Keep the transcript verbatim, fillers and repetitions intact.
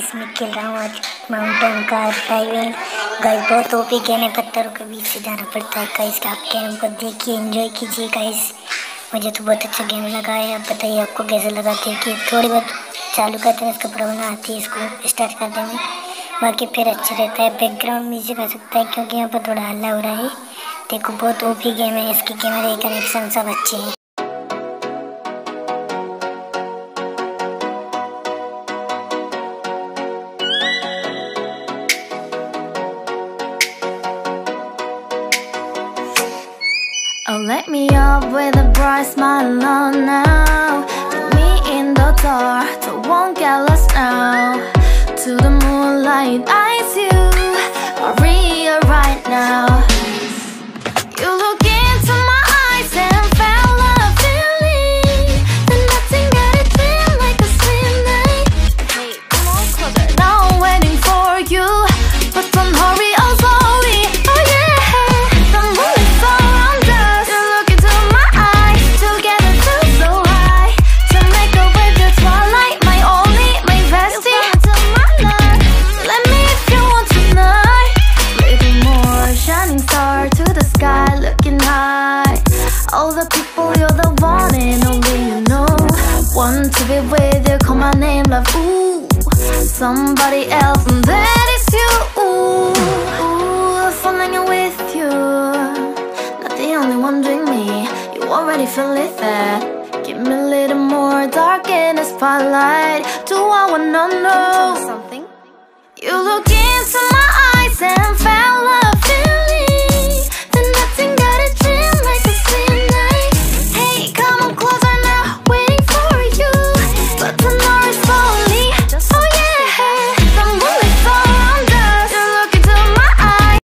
Guys मैं खेल रहा हूँ आज माउंटेन का डाइविंग। गाइस बहुत ओपी गेम है, पत्थरों के बीच से जाना पड़ता है। गाइस आप गेम को देखिए, एंजॉय कीजिए। गाइस मुझे तो बहुत अच्छा गेम लगा है। आप बताइए आपको कैसे लगा। देखिए थोड़ी बहुत चालू करते हैं इसको प्रॉब्लम आती है इसको स्टार्ट करते हैं, बाकी फिर अच्छा रहता है। बैकग्राउंड म्यूजिक आ सकता है क्योंकि यहाँ पर थोड़ा हल्ला हो रहा है। देखो बहुत ओपी गेम है, इसके कैमरे कनेक्शन सब अच्छे हैं। Oh, let me up with a bright smile on now. Put me in the dark, so won't get lost now. To the moonlight, eyes you are real right now. You look into my eyes and felt a feeling that nothing got it feel like a slim night. Hey, come on closer. Now I'm waiting for you, but don't hurry, oh slowly. Oh yeah, the moonlight's around us. You look into my eyes, together feel so high. To make up with the twilight, my only, my bestie. You come into my life, let me if you want tonight. Little more shining star to the sky, looking high. All the people, you're the one and only you know. Want to be with you, call my name, love, ooh. Somebody else, and that is you, ooh. Ooh, falling in with you. Not the only one doing me, you already feel it there. Give me a little more dark in the spotlight. Do I wanna know something? You look into my eyes and fell